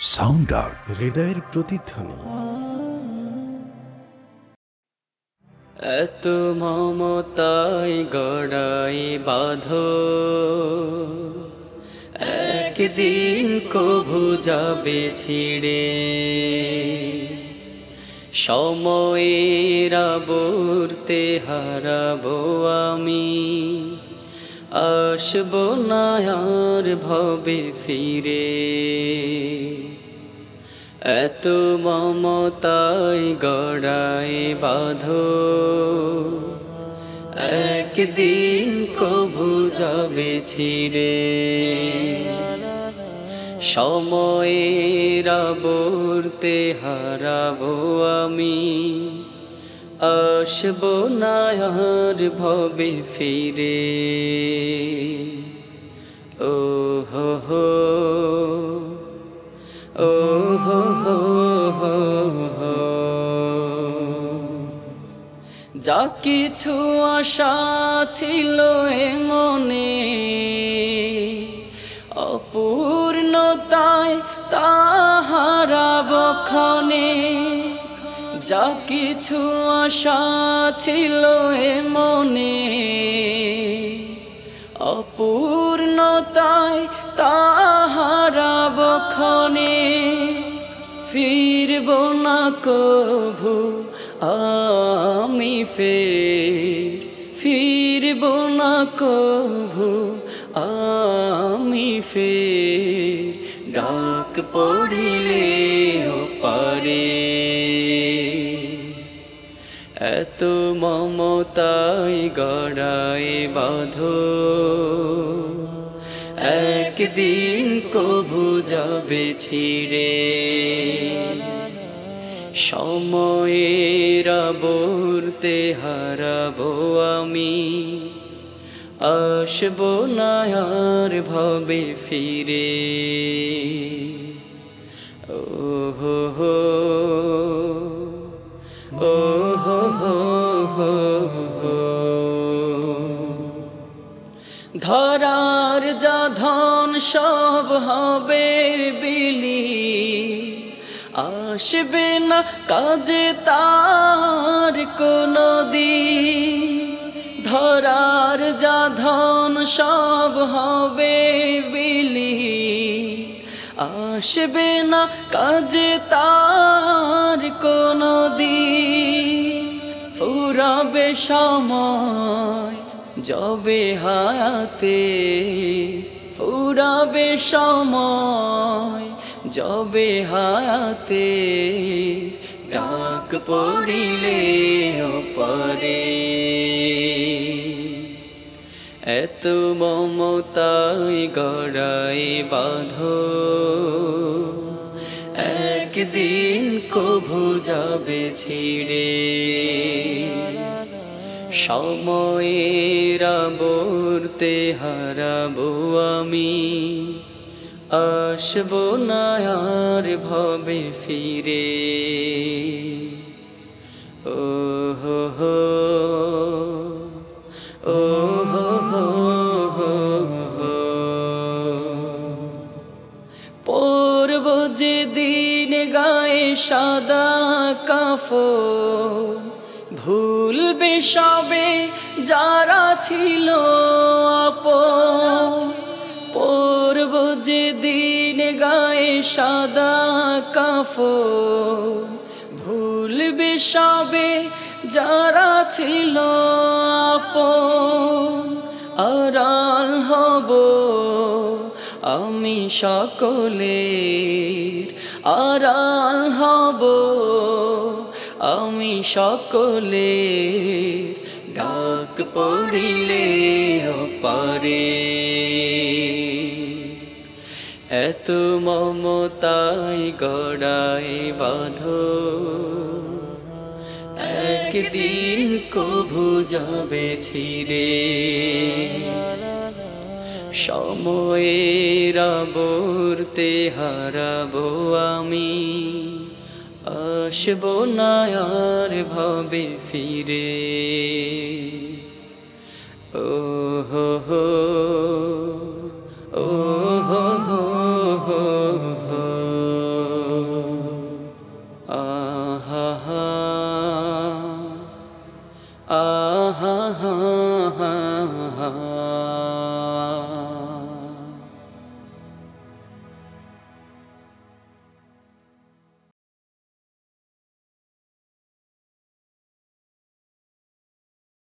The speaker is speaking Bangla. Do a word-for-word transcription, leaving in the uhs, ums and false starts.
সাউন্ড আউট, হৃদয়ের প্রতিধ্বনি। এত মমতায় গড়াই বাঁধো, একদিন কভু যাবে ছিড়ে। সময়ের আবর্তে হারাবো আমি, আসবো না আর ভবে ফিরে। এত মমতায় গড়াই বাঁধো, একদিন কভু যাবে ছিড়ে। সময়ের আবর্তে হারাবো আমি, আসবো না আর ভবে ফিরে। ও হো হো, ও হো হো হো হো। যা কিছু আশা ছিল এ মনে, অপূর্ণতায় তা হারাবো ক্ষণে। যা কিছু আশা ছিল এ মনে, অপূর্ণতায় তা হারাবো ক্ষণে। ফিরবো না কভু আমি ফের, ফিরবো না কভু আমি ফের। ডাক পড়িলে পারে, এত মমতায় গড়াই বাঁধো, একদিন কভু যাবে ছিড়ে। সময়ের আবর্তে হারাবো আমি, আসবো না আর ভবে ফিরে। ও হো হো, ও হো হো হো হো। ধরার যা ধন সব হবে বিলি, আসবে না কাজে তার কোনো দিন। ধরার যা ধন সব হবে বিলি, আসবে না কাজে তার কোনো দিন। ফুরাবে সময় যবে হায়াতে, ফুরাবে সময় যবে হায়াতে। ডাক পড়িলে পারে, এত মমতায় গড়াই বাঁধো, একদিন কভু যাবে ছিড়ে। সময়ের আবর্তে হারাবো আমি, আসবো না আর ভবে ফিরে। ও হো হো, ও হো হো হো হো। পরব যে দিন গায়ে সাদা কাফন, ভুলবে সবে যারা ছিল আপন। পরব যে দিন গায়ে সাদা কাফন, ভুলবে সবে যারা ছিল আপন। আড়াল হব আমি সকলের, আড়াল হব আমি সকলের। ডাক পড়িলে পারে, এত মমতায় গড়াই বাঁধো, একদিন কভু যাবে ছিড়ে। সময়ের আবর্তে হারাবো আমি, আসবো না আর ভবে ফিরে।